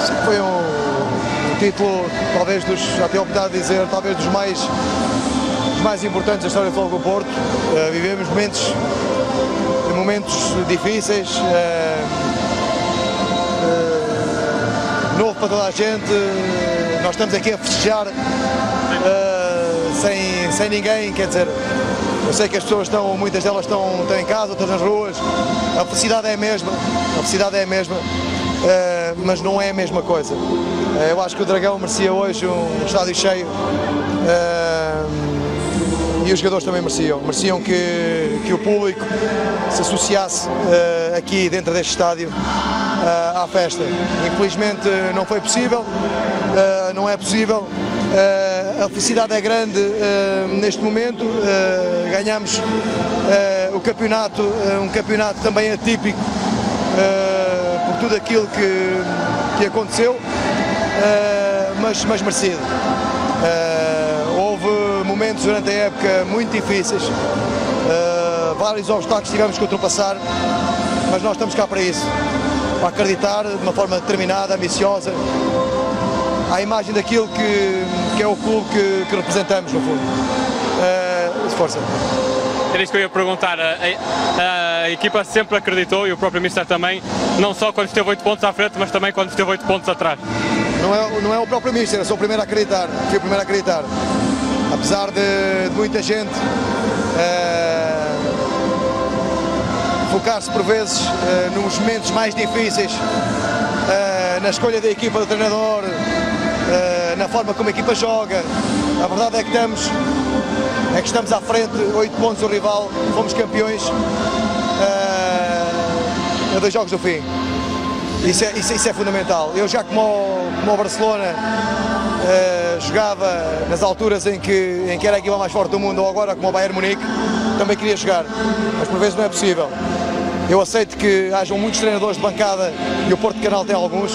Foi um título, talvez já tenho optado a dizer, talvez dos mais importantes da história do Futebol Clube do Porto. Vivemos momentos difíceis, novo para toda a gente. Nós estamos aqui a festejar sem ninguém, quer dizer, eu sei que as pessoas muitas delas estão em casa, outras nas ruas. A felicidade é a mesma, mas não é a mesma coisa. Eu acho que o Dragão merecia hoje um estádio cheio, e os jogadores também mereciam que o público se associasse aqui dentro deste estádio à festa. Infelizmente não foi possível, não é possível. A felicidade é grande neste momento. Ganhamos o campeonato, um campeonato também atípico por tudo aquilo que aconteceu, mas merecido. Houve momentos durante a época muito difíceis, vários obstáculos tivemos que ultrapassar, mas nós estamos cá para isso, para acreditar de uma forma determinada, ambiciosa, à imagem daquilo que é o clube que representamos, no fundo. Força. Era isso que eu ia perguntar. A equipa sempre acreditou, e o próprio Mister também, não só quando esteve 8 pontos à frente, mas também quando esteve 8 pontos atrás. Não é o próprio Mister, eu sou o primeiro a acreditar, fui o primeiro a acreditar. Apesar de muita gente focar-se por vezes nos momentos mais difíceis, na escolha da equipa, do treinador, na forma como a equipa joga. A verdade é que estamos à frente, 8 pontos do rival, fomos campeões a 2 jogos do fim. Isso é fundamental. Eu já como o Barcelona jogava nas alturas em que era a equipa mais forte do mundo, ou agora como o Bayern Munique, também queria jogar, mas por vezes não é possível. Eu aceito que hajam muitos treinadores de bancada, e o Porto de Canal tem alguns,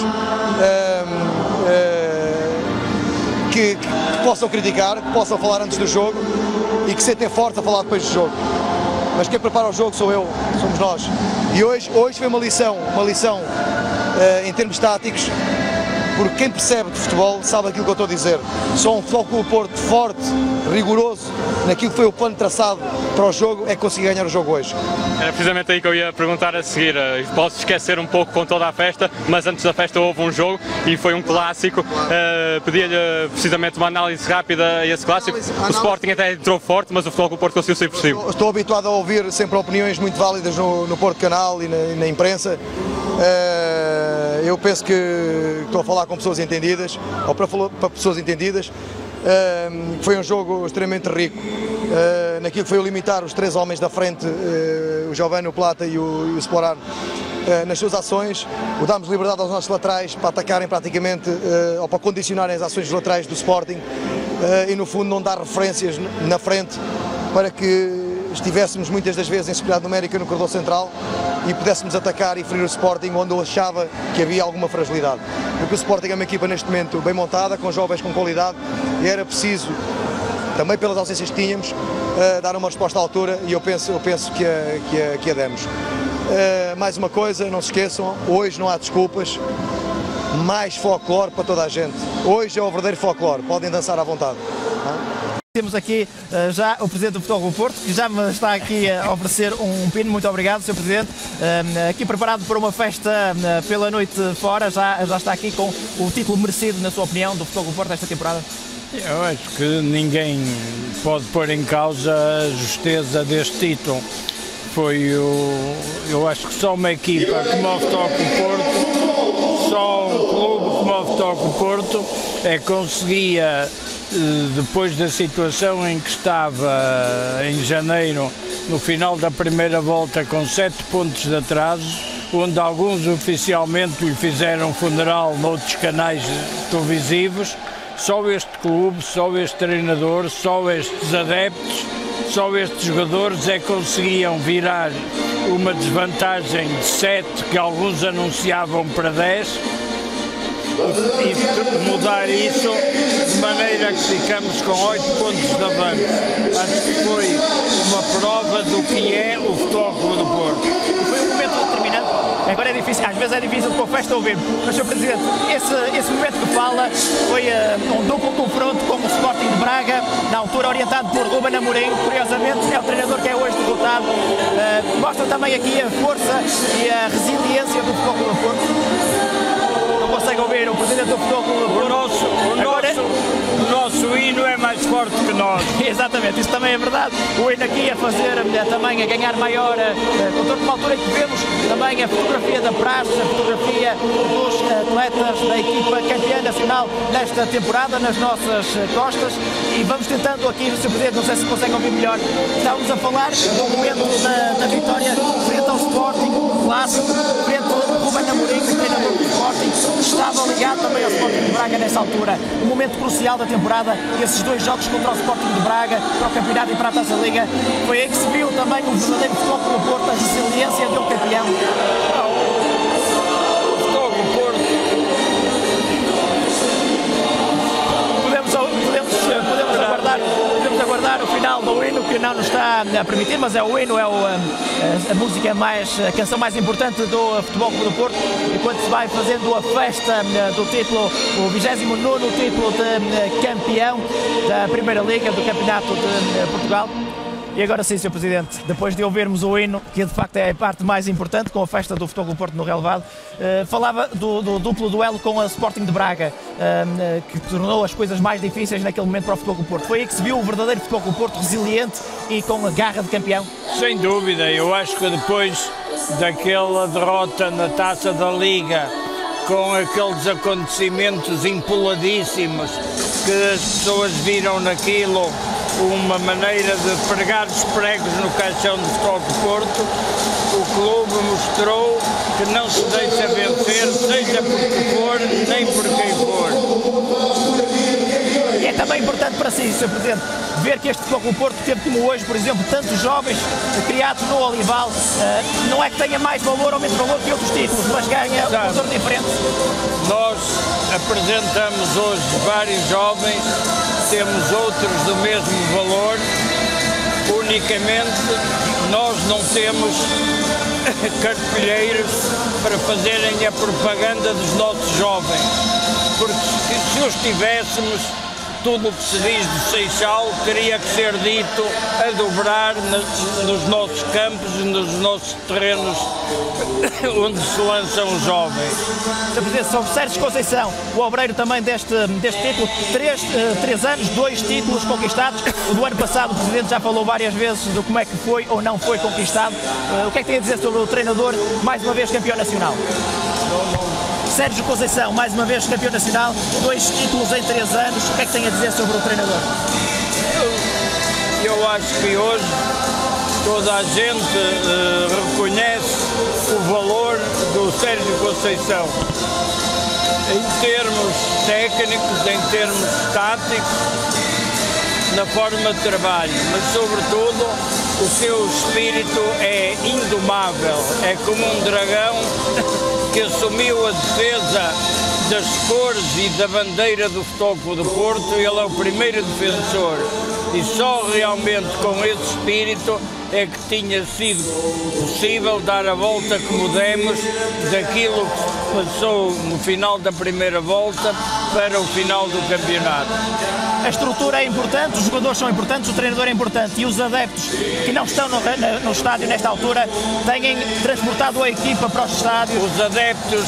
que possam criticar, que possam falar antes do jogo e que sentem forte a falar depois do jogo. Mas quem prepara o jogo sou eu, somos nós. E hoje foi uma lição em termos táticos, porque quem percebe de futebol sabe aquilo que eu estou a dizer. Só um Futebol Clube do Porto forte, rigoroso, naquilo que foi o plano traçado para o jogo, é que conseguir ganhar o jogo hoje. Era precisamente aí que eu ia perguntar a seguir. Posso esquecer um pouco com toda a festa, mas antes da festa houve um jogo e foi um clássico. Pedia-lhe precisamente uma análise rápida a esse clássico. O Sporting até entrou forte, mas o Futebol Clube do Porto conseguiu sair por cima. Estou habituado a ouvir sempre opiniões muito válidas no Porto Canal e na imprensa. Eu penso que estou a falar com pessoas entendidas, ou para pessoas entendidas. Foi um jogo extremamente rico, naquilo que foi o limitar os 3 homens da frente, o Giovanni, o Plata e o Sporar, nas suas ações, o darmos liberdade aos nossos laterais para atacarem praticamente, ou para condicionarem as ações dos laterais do Sporting, e no fundo não dar referências na frente para que estivéssemos muitas das vezes em superioridade numérica no corredor central e pudéssemos atacar e ferir o Sporting onde eu achava que havia alguma fragilidade. Porque o Sporting é uma equipa neste momento bem montada, com jovens com qualidade, e era preciso, também pelas ausências que tínhamos, dar uma resposta à altura, e eu penso que a demos. Mais uma coisa, não se esqueçam, hoje não há desculpas, mais folclore para toda a gente. Hoje é o verdadeiro folclore, podem dançar à vontade. Temos aqui já o Presidente do Futebol Clube do Porto, que já me está aqui a oferecer um pino. Muito obrigado, Sr. Presidente. Aqui preparado para uma festa pela noite fora, já está aqui com o título merecido, na sua opinião, do Futebol Clube do Porto esta temporada? Eu acho que ninguém pode pôr em causa a justeza deste título. Eu acho que só uma equipa como o Futebol Clube do Porto, só um clube como o Futebol Clube do Porto conseguia, depois da situação em que estava em janeiro, no final da primeira volta, com 7 pontos de atraso, onde alguns oficialmente lhe fizeram funeral noutros canais televisivos, só este clube, só este treinador, só estes adeptos, só estes jogadores é que conseguiam virar uma desvantagem de 7, que alguns anunciavam para 10, e mudar isso de maneira que ficamos com 8 pontos de avanço. Acho que foi uma prova do que é o Futebol Clube do Porto. Foi um momento determinante. Agora é difícil, às vezes é difícil com a festa ouvir, mas, Sr. Presidente, esse momento que fala foi um duplo confronto com o Sporting de Braga, na altura orientado por Ruben Amorim, curiosamente é o treinador que é hoje derrotado. Mostra também aqui a força e a resiliência do Futebol Clube do Porto. Não consegue ouvir o Presidente do Futebol Clube do Porto. O nosso hino é mais forte que nós. Exatamente, isso também é verdade. O hino aqui a fazer também, a ganhar maior contorno, numa altura em que vemos também a fotografia da praça, a fotografia dos atletas da equipa campeã nacional nesta temporada, nas nossas costas, e vamos tentando aqui, Sr. Presidente, não sei se conseguem ouvir melhor, estamos a falar do momento da vitória frente ao Sporting, clássico, frente ao Ruben Amorim, treinador do Sporting, estava ligado também ao Sporting de Braga nessa altura. Um momento crucial da temporada, esses dois jogos contra o Sporting de Braga, para o campeonato e para a Taça Liga, foi aí que se viu também o verdadeiro Futebol Clube do Porto, a resiliência de um campeão. O Futebol Clube do Porto. Podemos aguardar o final do hino, que não nos está a permitir, mas é o hino, a música a canção mais importante do Futebol Clube do Porto, enquanto se vai fazendo a festa do título, o 29º título de campeão da Primeira Liga do Campeonato de Portugal. E agora sim, Sr. Presidente, depois de ouvirmos o hino, que de facto é a parte mais importante, com a festa do Futebol Clube do Porto no relevado, falava do duplo duelo com a Sporting de Braga, que tornou as coisas mais difíceis naquele momento para o Futebol Clube do Porto. Foi aí que se viu o verdadeiro Futebol Clube do Porto, resiliente e com a garra de campeão? Sem dúvida, eu acho que depois daquela derrota na Taça da Liga, com aqueles acontecimentos empoladíssimos que as pessoas viram naquilo uma maneira de pregar os pregos no caixão do Futebol do Porto, o clube mostrou que não se deixa vencer, seja por que for, nem por quem for. E é também importante para si, Sr. Presidente, ver que este Futebol Clube do Porto teve, como hoje, por exemplo, tantos jovens criados no Olival. Não é que tenha mais valor ou menos valor que outros títulos, mas ganha um valor diferente. Nós apresentamos hoje vários jovens, temos outros do mesmo valor, unicamente nós não temos cartilheiros para fazerem a propaganda dos nossos jovens, porque se os tivéssemos, tudo o que se diz do Seixal teria que ser dito a dobrar nos nossos campos e nos nossos terrenos onde se lançam os jovens. Sr. Presidente, sobre Sérgio Conceição, o obreiro também deste título, 3 anos, 2 títulos conquistados. O do ano passado, o Presidente já falou várias vezes do como é que foi ou não foi conquistado. O que é que tem a dizer sobre o treinador, mais uma vez campeão nacional? Sérgio Conceição, mais uma vez campeão nacional, 2 títulos em 3 anos. O que é que tem a dizer sobre o treinador? Eu acho que hoje toda a gente reconhece o valor do Sérgio Conceição. Em termos técnicos, em termos táticos, na forma de trabalho, mas sobretudo o seu espírito é indomável, é como um dragão que assumiu a defesa das cores e da bandeira do Futebol Clube do Porto. Ele é o primeiro defensor e só realmente com esse espírito é que tinha sido possível dar a volta como demos daquilo que passou no final da primeira volta para o final do campeonato. A estrutura é importante, os jogadores são importantes, o treinador é importante e os adeptos que não estão no estádio nesta altura têm transportado a equipa para os estádios. Os adeptos,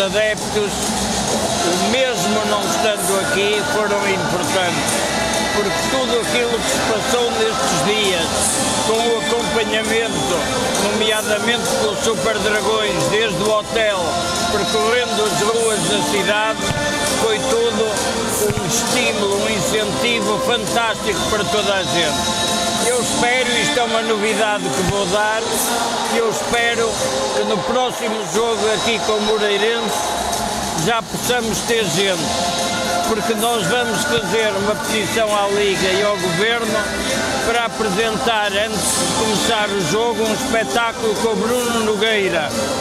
mesmo não estando aqui, foram importantes, porque tudo aquilo que se passou nestes dias, com o acompanhamento, nomeadamente pelos Super Dragões, desde o hotel, percorrendo as ruas da cidade, foi tudo um estímulo, um incentivo fantástico para toda a gente. Eu espero, isto é uma novidade que vou dar, eu espero que no próximo jogo aqui com o Moreirense já possamos ter gente, porque nós vamos fazer uma petição à Liga e ao Governo para apresentar, antes de começar o jogo, um espetáculo com o Bruno Nogueira,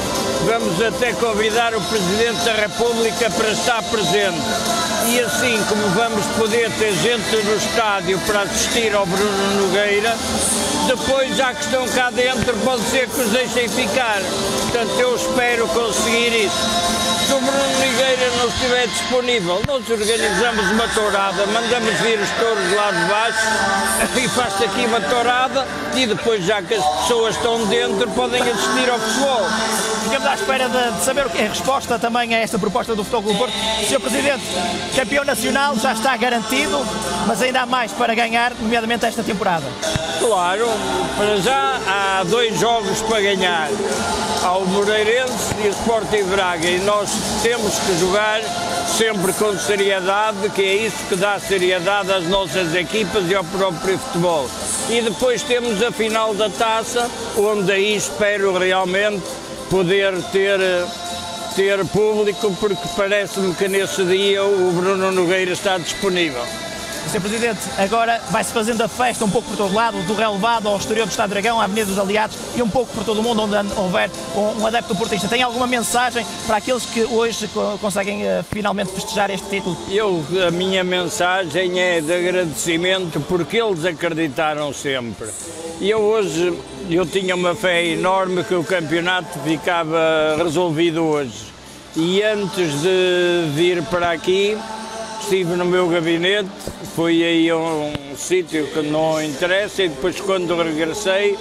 vamos até convidar o Presidente da República para estar presente. E assim como vamos poder ter gente no estádio para assistir ao Bruno Nogueira, depois já que estão cá dentro pode ser que os deixem ficar. Portanto, eu espero conseguir isso. Se o Bruno Nogueira não estiver disponível, nós organizamos uma tourada, mandamos vir os touros lá de baixo e faz-se aqui uma tourada e depois, já que as pessoas estão dentro, podem assistir ao futebol. Ficamos à espera de saber a resposta também a esta proposta do Futebol Clube do Porto. Sr. Presidente, campeão nacional já está garantido, mas ainda há mais para ganhar, nomeadamente esta temporada. Claro, para já há 2 jogos para ganhar. Há o Moreirense e o Sporting Braga e nós temos que jogar sempre com seriedade, que é isso que dá seriedade às nossas equipas e ao próprio futebol. E depois temos a final da taça, onde aí espero realmente poder ter público, porque parece-me que nesse dia o Bruno Nogueira está disponível. Sr. Presidente, agora vai-se fazendo a festa um pouco por todo lado, do relevado ao exterior do Estado de Dragão, à Avenida dos Aliados e um pouco por todo o mundo onde houver um adepto portista. Tem alguma mensagem para aqueles que hoje conseguem finalmente festejar este título? A minha mensagem é de agradecimento, porque eles acreditaram sempre. E eu tinha uma fé enorme que o campeonato ficava resolvido hoje. E antes de vir para aqui, estive no meu gabinete, fui aí a um sítio que não interessa e depois, quando regressei,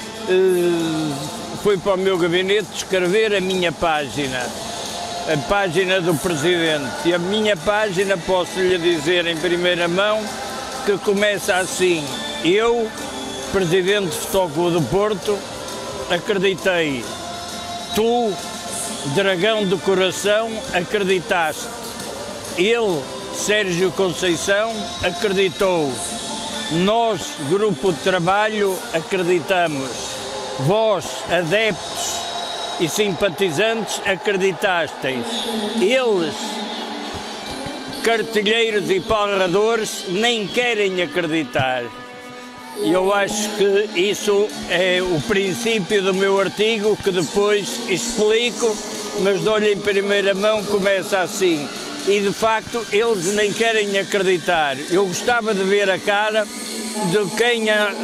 fui para o meu gabinete escrever a minha página, a página do Presidente. E a minha página, posso lhe dizer em primeira mão, que começa assim: eu, Presidente do Futebol Clube do Porto, acreditei. Tu, Dragão do Coração, acreditaste. Ele, Sérgio Conceição, acreditou. Nós, Grupo de Trabalho, acreditamos. Vós, adeptos e simpatizantes, acreditasteis. Eles, cartilheiros e palradores, nem querem acreditar. E eu acho que isso é o princípio do meu artigo, que depois explico, mas dou-lhe em primeira mão, começa assim. E de facto eles nem querem acreditar. Eu gostava de ver a cara de quem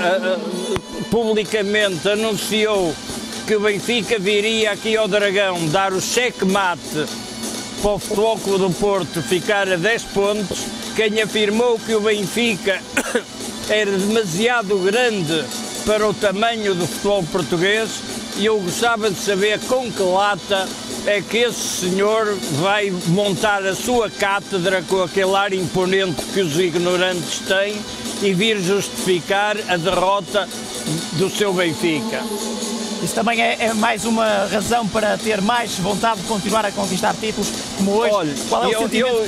publicamente anunciou que o Benfica viria aqui ao Dragão dar o cheque-mate para o Futebol Clube do Porto ficar a 10 pontos, quem afirmou que o Benfica era demasiado grande para o tamanho do futebol português, e eu gostava de saber com que lata é que esse senhor vai montar a sua cátedra com aquele ar imponente que os ignorantes têm e vir justificar a derrota do seu Benfica. Isso também é mais uma razão para ter mais vontade de continuar a conquistar títulos como hoje? Olha, qual é o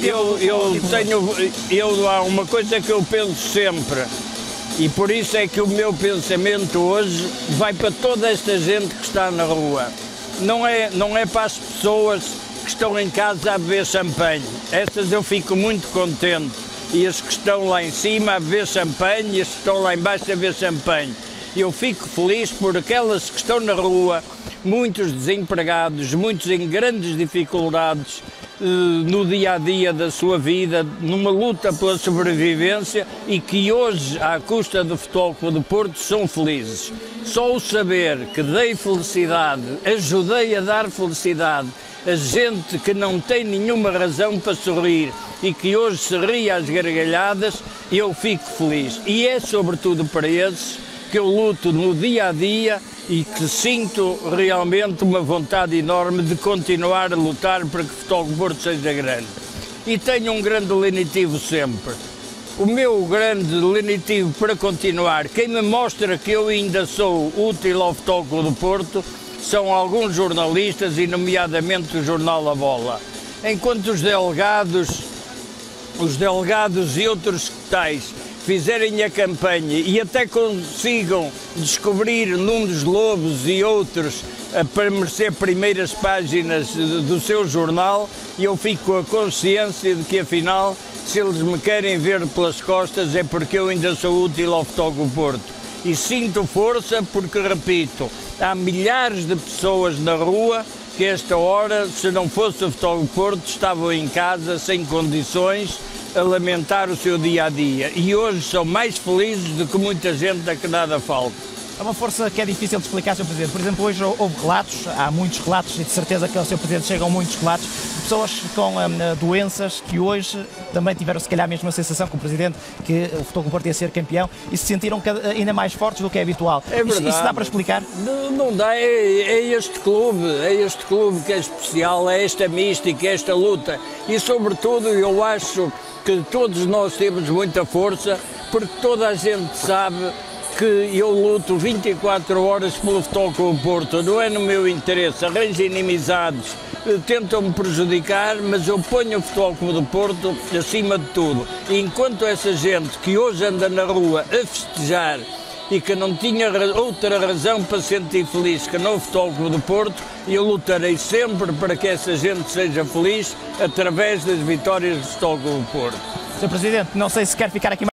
sentimento há uma coisa que eu penso sempre, e por isso é que o meu pensamento hoje vai para toda esta gente que está na rua. Não é para as pessoas que estão em casa a beber champanhe. Essas eu fico muito contente. E as que estão lá em cima a beber champanhe e as que estão lá em baixo a beber champanhe. Eu fico feliz por aquelas que estão na rua, muitos desempregados, muitos em grandes dificuldades no dia-a-dia da sua vida, numa luta pela sobrevivência, e que hoje, à custa do Futebol Clube do Porto, são felizes. Só o saber que dei felicidade, ajudei a dar felicidade a gente que não tem nenhuma razão para sorrir e que hoje se ri às gargalhadas, eu fico feliz. E é sobretudo para esses que eu luto no dia-a-dia e que sinto realmente uma vontade enorme de continuar a lutar para que o Futebol Clube do Porto seja grande. E tenho um grande lenitivo sempre. O meu grande lenitivo para continuar, quem me mostra que eu ainda sou útil ao Futebol Clube do Porto, são alguns jornalistas, e nomeadamente o jornal A Bola. Enquanto os delegados e outros tais fizerem a campanha e até consigam descobrir Nunes Lobos e outros para merecer primeiras páginas do seu jornal, eu fico com a consciência de que, afinal, se eles me querem ver pelas costas, é porque eu ainda sou útil ao Futebol Clube do Porto. E sinto força porque, repito, há milhares de pessoas na rua que esta hora, se não fosse o Futebol do Porto, estavam em casa sem condições a lamentar o seu dia-a-dia. E hoje são mais felizes do que muita gente a que nada falta. É uma força que é difícil de explicar, Sr. Presidente. Por exemplo, hoje houve relatos, há muitos relatos, e de certeza que ao Sr. Presidente chegam muitos relatos, de pessoas com doenças que hoje também tiveram, se calhar, a mesma sensação que o Presidente, que o Futebol do Porto ia ser campeão, e se sentiram ainda mais fortes do que é habitual. É verdade. Isso dá para explicar? Não dá, é este clube que é especial, é esta mística, é esta luta. E, sobretudo, eu acho que todos nós temos muita força, porque toda a gente sabe que eu luto 24 horas pelo Futebol Clube do Porto. Não é no meu interesse, arranjo inimizades, tentam-me prejudicar, mas eu ponho o Futebol Clube do Porto acima de tudo. E enquanto essa gente que hoje anda na rua a festejar e que não tinha outra razão para sentir feliz que não o Futebol Clube do Porto, eu lutarei sempre para que essa gente seja feliz através das vitórias do Futebol Clube do Porto. Sr. Presidente, não sei se quer ficar aqui mais